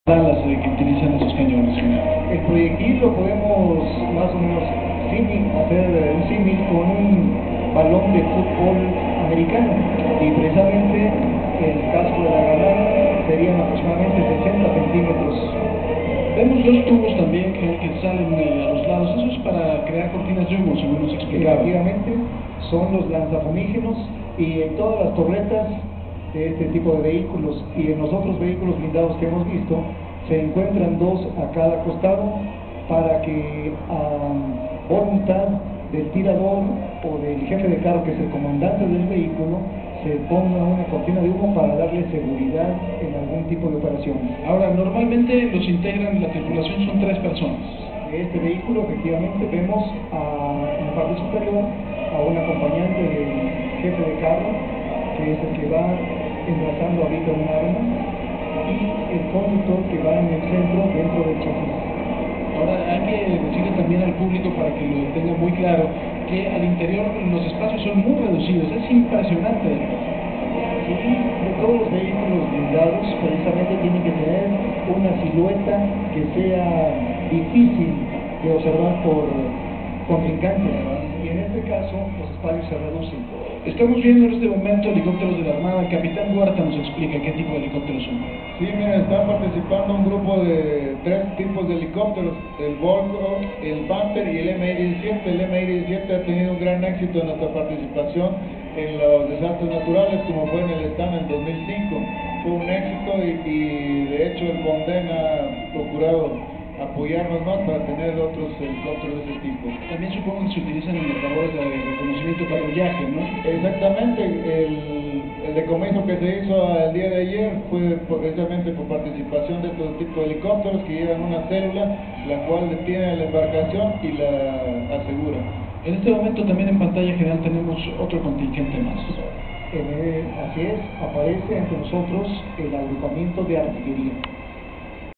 balas que utilizan esos cañones, general? El proyectil lo podemos más o menos hacer un símil con un balón de fútbol americano, y precisamente el casco de la granada serían aproximadamente 60 centímetros. Vemos dos tubos también que salen a los lados. Eso es para crear cortinas de humo, según nos explicaba. Efectivamente, son los lanzafumígenos, y en todas las torretas de este tipo de vehículos y en los otros vehículos blindados que hemos visto se encuentran dos a cada costado, para que a voluntad del tirador o del jefe de carro, que es el comandante del vehículo, se ponga una cortina de humo para darle seguridad en algún tipo de operación. Ahora, normalmente los integran, la tripulación son 3 personas. De este vehículo, efectivamente, vemos en la parte superior a un acompañante del jefe de carro, que es el que va enlazando ahorita un arma, y el conductor, que va en el centro dentro del chasis. Ahora, hay que decirle también al público, para que lo tenga muy claro, que al interior los espacios son muy reducidos. Es impresionante. Sí, de todos los vehículos blindados precisamente tienen que tener una silueta que sea difícil de observar por contrincantes, y en este caso los espacios se reducen. Estamos viendo en este momento helicópteros de la Armada. El capitán Huerta nos explica qué tipo de helicópteros son. Sí, mira, está participando un grupo de 3 tipos de helicópteros: el Volco, el Panther y el MI-17. El MI-17 ha tenido un gran éxito en nuestra participación en los desastres naturales, como fue en el Están en 2005. Fue un éxito, y de hecho el CONDEN ha procurado apoyarnos más para tener otros helicópteros de ese tipo. También supongo que se utilizan en las labores de reconocimiento, patrullaje, ¿no? Exactamente, el decomiso que se hizo el día de ayer fue precisamente por participación de estos tipos de helicópteros, que llevan una célula la cual detiene la embarcación y la asegura. En este momento también en pantalla general tenemos otro contingente más. Así es, aparece ante nosotros el agrupamiento de artillería.